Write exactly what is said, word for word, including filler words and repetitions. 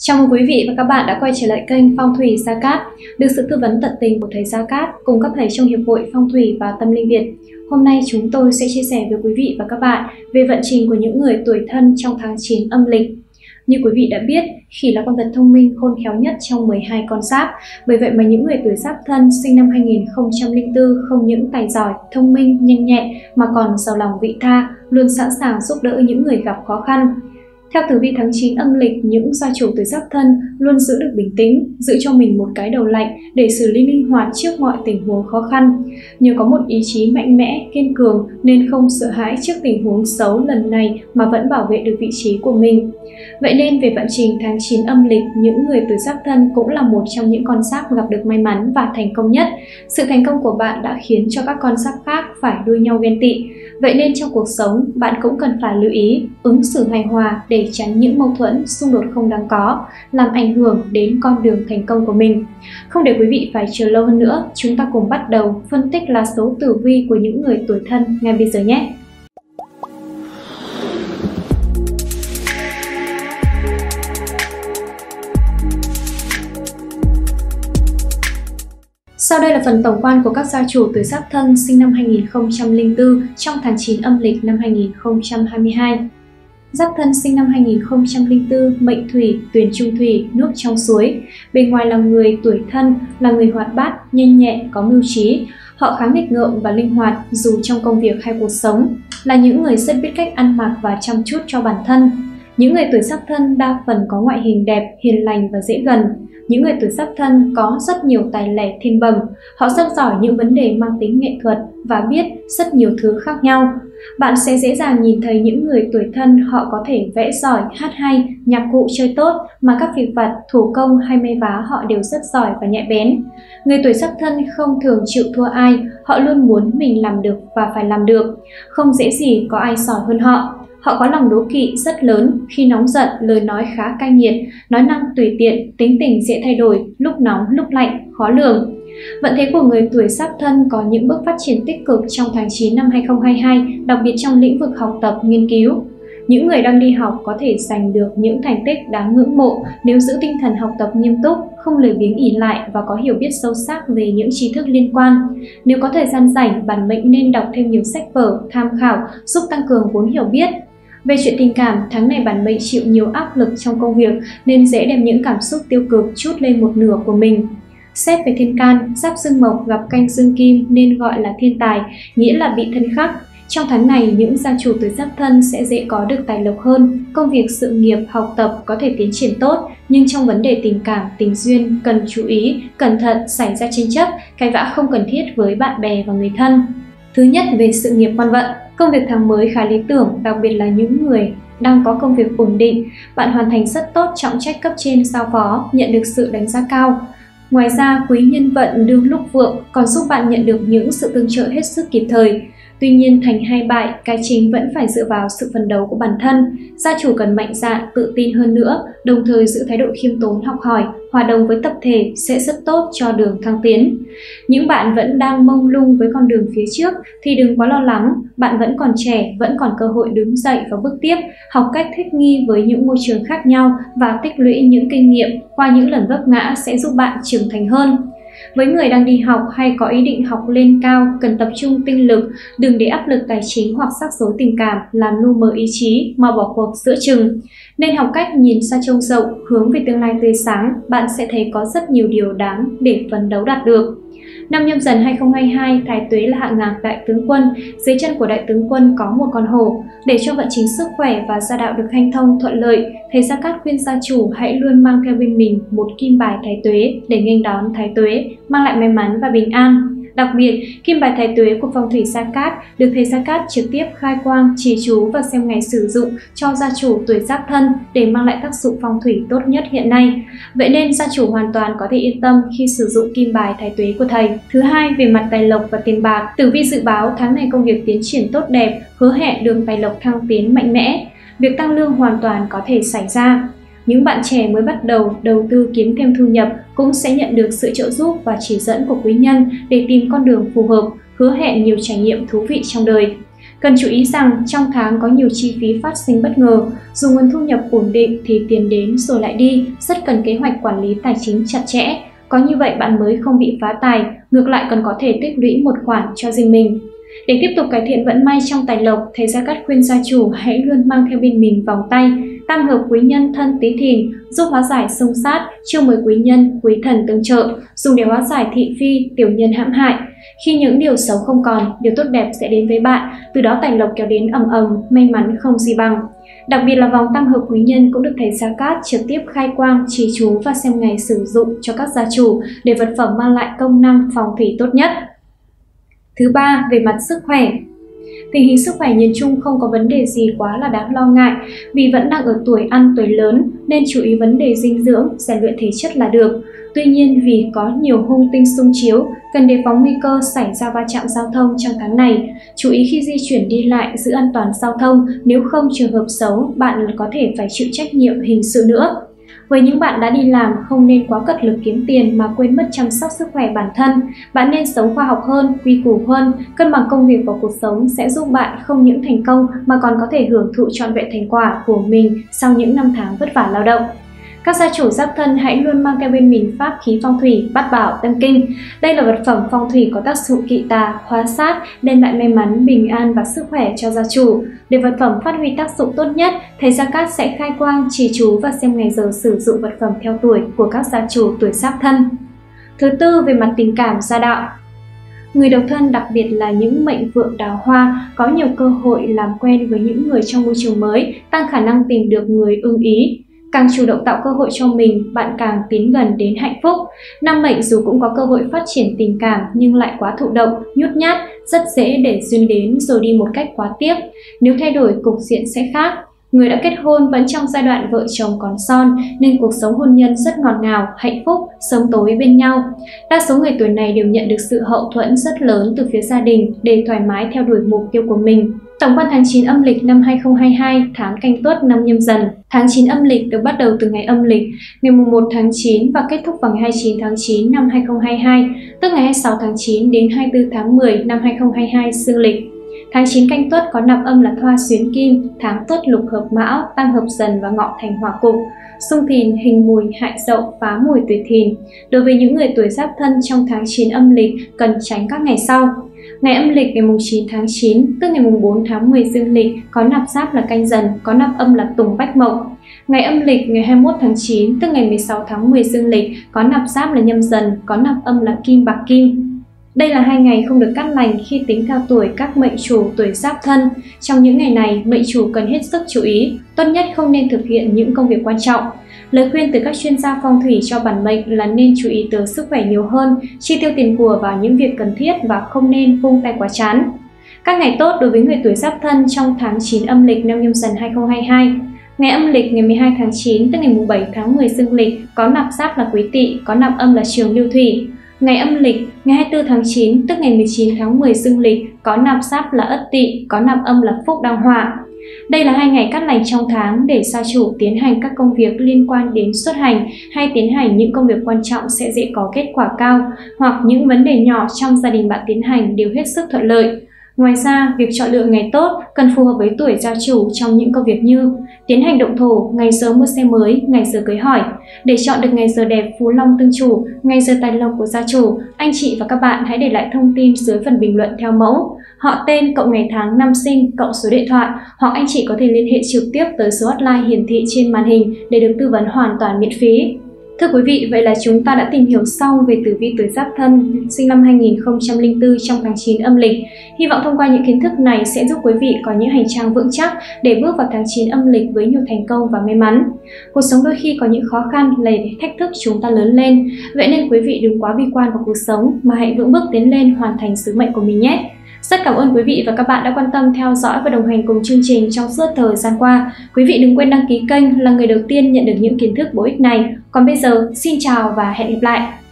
Chào mừng quý vị và các bạn đã quay trở lại kênh Phong thủy Gia Cát, được sự tư vấn tận tình của thầy Gia Cát cùng các thầy trong Hiệp hội Phong thủy và Tâm linh Việt. Hôm nay chúng tôi sẽ chia sẻ với quý vị và các bạn về vận trình của những người tuổi Thân trong tháng chín âm lịch. Như quý vị đã biết, khỉ là con vật thông minh khôn khéo nhất trong mười hai con giáp. Bởi vậy mà những người tuổi Giáp Thân sinh năm hai nghìn không trăm lẻ bốn không những tài giỏi, thông minh, nhanh nhẹn mà còn giàu lòng vị tha, luôn sẵn sàng giúp đỡ những người gặp khó khăn. Theo tử vi tháng chín âm lịch, những gia chủ tuổi Giáp Thân luôn giữ được bình tĩnh, giữ cho mình một cái đầu lạnh để xử lý linh hoạt trước mọi tình huống khó khăn. Nhờ có một ý chí mạnh mẽ, kiên cường nên không sợ hãi trước tình huống xấu lần này mà vẫn bảo vệ được vị trí của mình. Vậy nên về vận trình tháng chín âm lịch, những người tuổi Giáp Thân cũng là một trong những con giáp gặp được may mắn và thành công nhất. Sự thành công của bạn đã khiến cho các con giáp khác phải đua nhau ghen tị. Vậy nên trong cuộc sống, bạn cũng cần phải lưu ý, ứng xử hài hòa để tránh những mâu thuẫn, xung đột không đáng có, làm ảnh hưởng đến con đường thành công của mình. Không để quý vị phải chờ lâu hơn nữa, chúng ta cùng bắt đầu phân tích lá số tử vi của những người tuổi Thân ngay bây giờ nhé! Sau đây là phần tổng quan của các gia chủ tuổi Giáp Thân sinh năm hai nghìn không trăm lẻ bốn trong tháng chín âm lịch năm hai nghìn không trăm hai mươi hai. Giáp Thân sinh năm hai nghìn không trăm lẻ bốn, mệnh thủy, tuyển trung thủy, nước trong suối. Bề ngoài là người tuổi Thân, là người hoạt bát, nhanh nhẹn, có mưu trí. Họ khá nghịch ngợm và linh hoạt dù trong công việc hay cuộc sống, là những người rất biết cách ăn mặc và chăm chút cho bản thân. Những người tuổi Giáp Thân đa phần có ngoại hình đẹp, hiền lành và dễ gần. Những người tuổi Giáp Thân có rất nhiều tài lẻ thiên bẩm, họ rất giỏi những vấn đề mang tính nghệ thuật và biết rất nhiều thứ khác nhau. Bạn sẽ dễ dàng nhìn thấy những người tuổi Thân họ có thể vẽ giỏi, hát hay, nhạc cụ chơi tốt, mà các việc vặt, thủ công hay may vá họ đều rất giỏi và nhạy bén. Người tuổi Giáp Thân không thường chịu thua ai, họ luôn muốn mình làm được và phải làm được, không dễ gì có ai giỏi hơn họ. Họ có lòng đố kỵ rất lớn, khi nóng giận, lời nói khá cay nghiệt, nói năng tùy tiện, tính tình dễ thay đổi, lúc nóng lúc lạnh, khó lường. Vận thế của người tuổi Giáp Thân có những bước phát triển tích cực trong tháng chín năm hai nghìn không trăm hai mươi hai, đặc biệt trong lĩnh vực học tập, nghiên cứu. Những người đang đi học có thể giành được những thành tích đáng ngưỡng mộ nếu giữ tinh thần học tập nghiêm túc, không lười biếng ỷ lại và có hiểu biết sâu sắc về những tri thức liên quan. Nếu có thời gian rảnh, bản mệnh nên đọc thêm nhiều sách vở, tham khảo, giúp tăng cường vốn hiểu biết. Về chuyện tình cảm, tháng này bản mệnh chịu nhiều áp lực trong công việc nên dễ đem những cảm xúc tiêu cực trút lên một nửa của mình. Xét về thiên can, giáp dương mộc gặp canh dương kim nên gọi là thiên tài, nghĩa là bị thân khắc. Trong tháng này, những gia chủ tuổi Giáp Thân sẽ dễ có được tài lộc hơn, công việc, sự nghiệp, học tập có thể tiến triển tốt, nhưng trong vấn đề tình cảm, tình duyên cần chú ý, cẩn thận xảy ra tranh chấp, cãi vã không cần thiết với bạn bè và người thân. Thứ nhất, về sự nghiệp quan vận, công việc tháng mới khá lý tưởng, đặc biệt là những người đang có công việc ổn định. Bạn hoàn thành rất tốt trọng trách cấp trên giao phó, nhận được sự đánh giá cao. Ngoài ra, quý nhân vận đương lúc vượng còn giúp bạn nhận được những sự tương trợ hết sức kịp thời. Tuy nhiên, thành hay bại, cái chính vẫn phải dựa vào sự phấn đấu của bản thân. Gia chủ cần mạnh dạn, tự tin hơn nữa, đồng thời giữ thái độ khiêm tốn, học hỏi, hòa đồng với tập thể sẽ rất tốt cho đường thăng tiến. Những bạn vẫn đang mông lung với con đường phía trước thì đừng quá lo lắng, bạn vẫn còn trẻ, vẫn còn cơ hội đứng dậy và bước tiếp, học cách thích nghi với những môi trường khác nhau và tích lũy những kinh nghiệm qua những lần vấp ngã sẽ giúp bạn trưởng thành hơn. Với người đang đi học hay có ý định học lên cao, cần tập trung tinh lực, đừng để áp lực tài chính hoặc rắc rối tình cảm làm lu mờ ý chí mà bỏ cuộc giữa chừng. Nên học cách nhìn xa trông rộng, hướng về tương lai tươi sáng, bạn sẽ thấy có rất nhiều điều đáng để phấn đấu đạt được. Năm Nhâm Dần hai nghìn không trăm hai mươi hai, Thái Tuế là hạ ngạc đại tướng quân, dưới chân của đại tướng quân có một con hổ. Để cho vận trình sức khỏe và gia đạo được hanh thông thuận lợi, thầy Gia Cát khuyên gia chủ hãy luôn mang theo bên mình một kim bài Thái Tuế để nghênh đón Thái Tuế, mang lại may mắn và bình an. Đặc biệt, kim bài Thái Tuế của phong thủy Gia Cát được thầy Gia Cát trực tiếp khai quang, trì chú và xem ngày sử dụng cho gia chủ tuổi Giáp Thân để mang lại tác dụng phong thủy tốt nhất hiện nay. Vậy nên gia chủ hoàn toàn có thể yên tâm khi sử dụng kim bài Thái Tuế của thầy. Thứ hai, về mặt tài lộc và tiền bạc, tử vi dự báo tháng này công việc tiến triển tốt đẹp, hứa hẹn đường tài lộc thăng tiến mạnh mẽ. Việc tăng lương hoàn toàn có thể xảy ra. Những bạn trẻ mới bắt đầu đầu tư kiếm thêm thu nhập cũng sẽ nhận được sự trợ giúp và chỉ dẫn của quý nhân để tìm con đường phù hợp, hứa hẹn nhiều trải nghiệm thú vị trong đời. Cần chú ý rằng trong tháng có nhiều chi phí phát sinh bất ngờ, dù nguồn thu nhập ổn định thì tiền đến rồi lại đi, rất cần kế hoạch quản lý tài chính chặt chẽ. Có như vậy bạn mới không bị phá tài, ngược lại còn có thể tích lũy một khoản cho riêng mình. Để tiếp tục cải thiện vận may trong tài lộc, thầy Gia Cát khuyên gia chủ hãy luôn mang theo bên mình vòng tay tam hợp quý nhân thân Tý Thìn, giúp hóa giải xung sát, chiêu mời quý nhân, quý thần tương trợ, dùng để hóa giải thị phi, tiểu nhân hãm hại. Khi những điều xấu không còn, điều tốt đẹp sẽ đến với bạn, từ đó tài lộc kéo đến ầm ầm, may mắn không gì bằng. Đặc biệt là vòng tam hợp quý nhân cũng được thầy Gia Cát trực tiếp khai quang, trì chú và xem ngày sử dụng cho các gia chủ để vật phẩm mang lại công năng phong thủy tốt nhất. Thứ ba, về mặt sức khỏe. Tình hình sức khỏe nhìn chung không có vấn đề gì quá là đáng lo ngại, vì vẫn đang ở tuổi ăn tuổi lớn nên chú ý vấn đề dinh dưỡng, rèn luyện thể chất là được. Tuy nhiên vì có nhiều hung tinh xung chiếu, cần đề phòng nguy cơ xảy ra va chạm giao thông trong tháng này. Chú ý khi di chuyển đi lại giữ an toàn giao thông, nếu không trường hợp xấu bạn có thể phải chịu trách nhiệm hình sự nữa. Với những bạn đã đi làm, không nên quá cật lực kiếm tiền mà quên mất chăm sóc sức khỏe bản thân. Bạn nên sống khoa học hơn, quy củ hơn, cân bằng công việc và cuộc sống sẽ giúp bạn không những thành công mà còn có thể hưởng thụ trọn vẹn thành quả của mình sau những năm tháng vất vả lao động. Các gia chủ Giáp Thân hãy luôn mang theo bên mình pháp khí phong thủy Bát Bảo Tâm Kinh. Đây là vật phẩm phong thủy có tác dụng kỵ tà, hóa sát, đem lại may mắn, bình an và sức khỏe cho gia chủ. Để vật phẩm phát huy tác dụng tốt nhất, thầy Gia Cát sẽ khai quang, trì chú và xem ngày giờ sử dụng vật phẩm theo tuổi của các gia chủ tuổi Giáp Thân. Thứ tư, về mặt tình cảm gia đạo. Người độc thân, đặc biệt là những mệnh vượng đào hoa, có nhiều cơ hội làm quen với những người trong môi trường mới, tăng khả năng tìm được người ưng ý. Càng chủ động tạo cơ hội cho mình, bạn càng tiến gần đến hạnh phúc. Năm mệnh dù cũng có cơ hội phát triển tình cảm nhưng lại quá thụ động, nhút nhát, rất dễ để duyên đến rồi đi một cách quá tiếc. Nếu thay đổi cục diện sẽ khác. Người đã kết hôn vẫn trong giai đoạn vợ chồng còn son nên cuộc sống hôn nhân rất ngọt ngào, hạnh phúc, sớm tối bên nhau. Đa số người tuổi này đều nhận được sự hậu thuẫn rất lớn từ phía gia đình để thoải mái theo đuổi mục tiêu của mình. Tổng quan tháng chín âm lịch năm hai nghìn không trăm hai mươi hai, tháng Canh Tuất năm Nhâm Dần. Tháng chín âm lịch được bắt đầu từ ngày âm lịch ngày mùng một tháng chín và kết thúc vào ngày hai mươi chín tháng chín năm hai nghìn không trăm hai mươi hai, tức ngày hai mươi sáu tháng chín đến hai mươi tư tháng mười năm hai nghìn không trăm hai mươi hai dương lịch. Tháng chín Canh Tuất có nạp âm là Thoa xuyến kim, tháng Tuất lục hợp Mão, tam hợp Dần và Ngọ thành hỏa cục. Xung Thìn, hình Mùi, hại Dậu, phá Mùi tuổi Thìn. Đối với những người tuổi Giáp Thân trong tháng chín âm lịch cần tránh các ngày sau. Ngày âm lịch ngày mùng chín tháng chín, tức ngày mùng bốn tháng mười dương lịch, có nạp giáp là Canh Dần, có nạp âm là Tùng Bách Mộc. Ngày âm lịch ngày hai mươi mốt tháng chín, tức ngày mười sáu tháng mười dương lịch, có nạp giáp là Nhâm Dần, có nạp âm là Kim Bạc Kim. Đây là hai ngày không được cát lành khi tính theo tuổi các mệnh chủ tuổi Giáp Thân. Trong những ngày này, mệnh chủ cần hết sức chú ý, tốt nhất không nên thực hiện những công việc quan trọng. Lời khuyên từ các chuyên gia phong thủy cho bản mệnh là nên chú ý tới sức khỏe nhiều hơn, chi tiêu tiền của vào những việc cần thiết và không nên vung tay quá chán. Các ngày tốt đối với người tuổi Giáp Thân trong tháng chín âm lịch năm Nhâm Dần hai nghìn không trăm hai mươi hai. Ngày âm lịch ngày mười hai tháng chín, tức ngày mùng bảy tháng mười dương lịch, có nạp giáp là Quý Tỵ, có nạp âm là Trường Lưu Thủy. Ngày âm lịch ngày hai mươi tư tháng chín, tức ngày mười chín tháng mười dương lịch, có nạp giáp là Ất Tỵ, có nạp âm là Phúc Đăng Hỏa. Đây là hai ngày cát lành trong tháng để gia chủ tiến hành các công việc liên quan đến xuất hành hay tiến hành những công việc quan trọng sẽ dễ có kết quả cao, hoặc những vấn đề nhỏ trong gia đình bạn tiến hành đều hết sức thuận lợi. Ngoài ra, việc chọn lựa ngày tốt cần phù hợp với tuổi gia chủ trong những công việc như tiến hành động thổ, ngày giờ mua xe mới, ngày giờ cưới hỏi. Để chọn được ngày giờ đẹp phú long tương chủ, ngày giờ tài lộc của gia chủ, anh chị và các bạn hãy để lại thông tin dưới phần bình luận theo mẫu họ tên, cộng ngày tháng năm sinh, cộng số điện thoại, hoặc anh chị có thể liên hệ trực tiếp tới số hotline hiển thị trên màn hình để được tư vấn hoàn toàn miễn phí. Thưa quý vị, vậy là chúng ta đã tìm hiểu xong về tử vi tuổi Giáp Thân sinh năm hai nghìn không trăm lẻ bốn trong tháng chín âm lịch. Hy vọng thông qua những kiến thức này sẽ giúp quý vị có những hành trang vững chắc để bước vào tháng chín âm lịch với nhiều thành công và may mắn. Cuộc sống đôi khi có những khó khăn, lầy thách thức chúng ta lớn lên. Vậy nên quý vị đừng quá bi quan vào cuộc sống mà hãy vững bước tiến lên hoàn thành sứ mệnh của mình nhé. Rất cảm ơn quý vị và các bạn đã quan tâm theo dõi và đồng hành cùng chương trình trong suốt thời gian qua. Quý vị đừng quên đăng ký kênh là người đầu tiên nhận được những kiến thức bổ ích này. Còn bây giờ, xin chào và hẹn gặp lại!